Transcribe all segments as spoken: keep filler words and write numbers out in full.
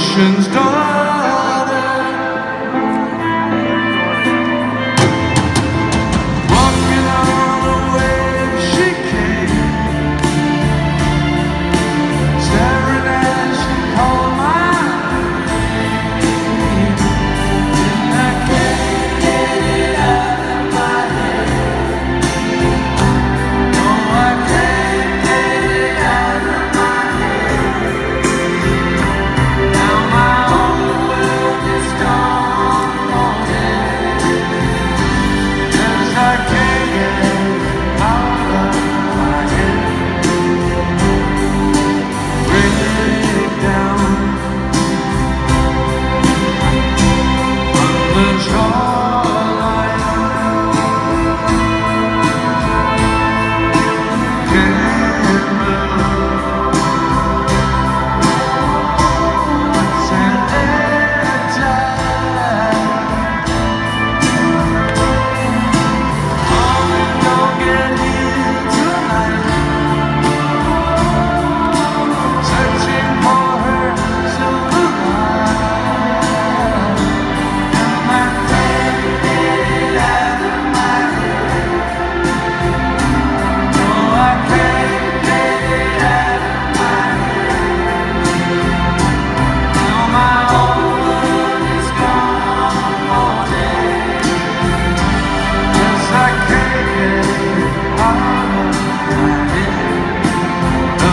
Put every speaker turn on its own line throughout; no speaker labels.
ocean's daughter, walking on a wave she came, staring as she called my name, and I can't get it out of my head. No, I can't get it out of my head. Now my whole world is gone on end, 'cause I can't get it out of my head. Break down on the shoreline, can't move. Sand and tide, only don't get here tonight, searching for her silver light. And I can't get it out of my head. No, I can't get it out of my head. Now my whole world is gone on end, 'cause I can't get it out of my head. No.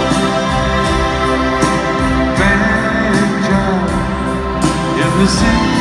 Banjo in the sea.